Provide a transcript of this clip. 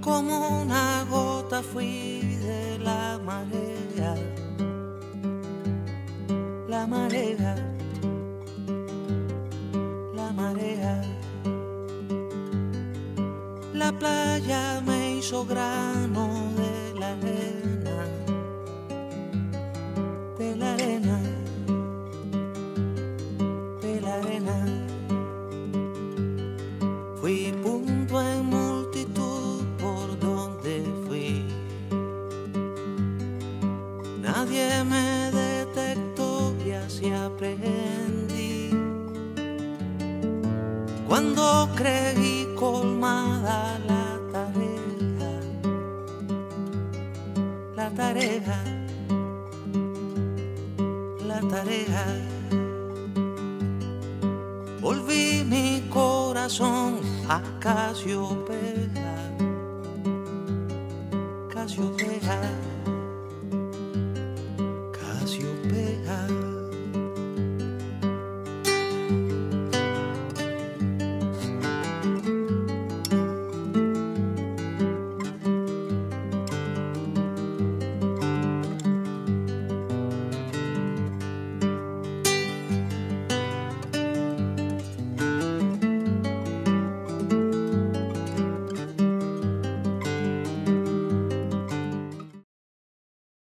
como una gota fui de la marea, la marea, la marea. La playa me hizo grano de la arena, de la arena, de la arena. Fui punto en multitud por donde fui. Nadie me detectó y así aprendí. Cuando creí colmada la tarea, la tarea, la tarea, volví mi corazón a Casiopea, Casiopea.